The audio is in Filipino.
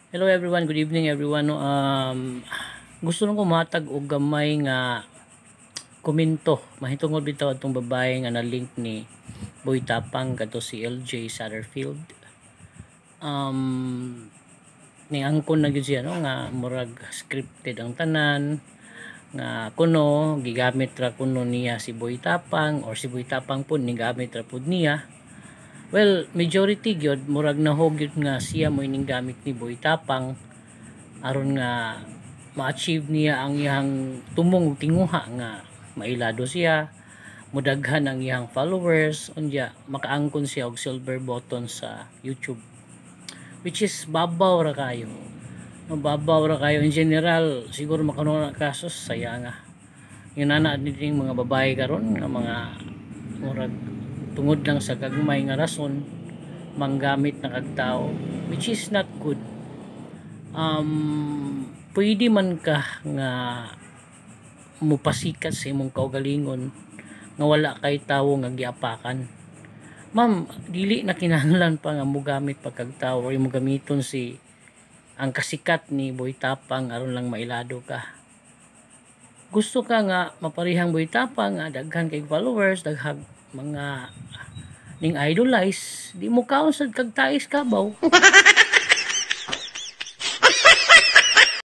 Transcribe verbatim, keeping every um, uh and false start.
Hello everyone, good evening everyone. No, Um, gusto nung kumatag og gamay nga komento. Mahitungod bitaw atong babae nga na-link ni Boy Tapang kadto si L J Satterfield. Um, ni angkon na gyud siya no nga murag scripted ang tanan nga kuno gigamit ra kuno niya si Boy Tapang or si Boy Tapang pud ni gamit ra pud niya. Well, majority gyud murag nahog gyud nga siya mo ining gamit ni Boy Tapang aron nga ma-achieve niya ang iyang tumong tinguha nga mailado siya, mudaghan ang iyang followers, unya makaangkon siya og silver button sa YouTube, which is babaw ra kayo. Mababaw ra kayo in general, siguro makaroon na kasos saya nga yun na din mga babae karon nga mga murag tungod lang sa gagmay nga rason manggamit na kagtao, which is not good. um pwede man ka nga mupasikat sa imong kaugalingon nga wala kay tawo nga giapakan. Ma'am, dili na kinahanglan pa nga mo gamit pagkagtawo or mo gamiton si ang kasikat ni Boy Tapang aron lang mailado ka. Gusto ka nga maparihang Boy Tapang nga daghan kay followers, daghang mga ning idolize, di mo kaon sad kag tais kabaw.